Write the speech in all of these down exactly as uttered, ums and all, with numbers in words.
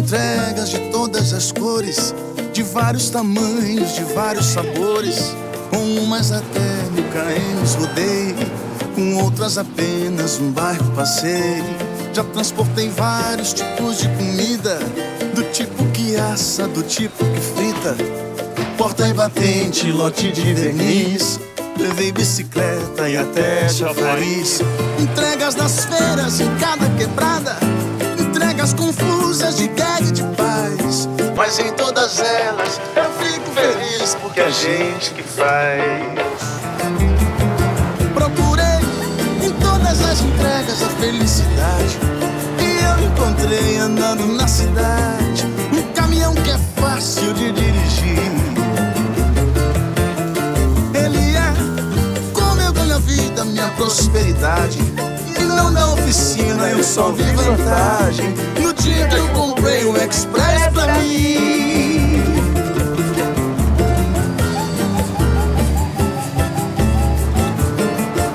entregas de todas as cores, de vários tamanhos, de vários sabores. Com umas até mil quilômetros rodei, com outras apenas um bairro passei. Já transportei vários tipos de comida, do tipo que assa, do tipo que frita. Porta e batente, lote de verniz. Levei bicicleta e até chafariz. Entregas nas feiras, em cada quebrada. Entregas confusas de guerra e de paz. Mas em todas elas eu fico feliz, porque é gente que faz. Procurei em todas as entregas a felicidade, e eu encontrei andando na cidade um caminhão que é fácil de dirigir. Ele é como eu ganho a vida, minha prosperidade. E não na oficina eu só vi vantagem no dia que eu comprei um Express pra mim.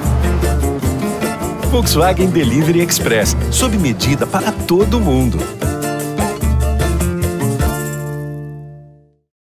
Volkswagen Delivery Express, sob medida para todo mundo.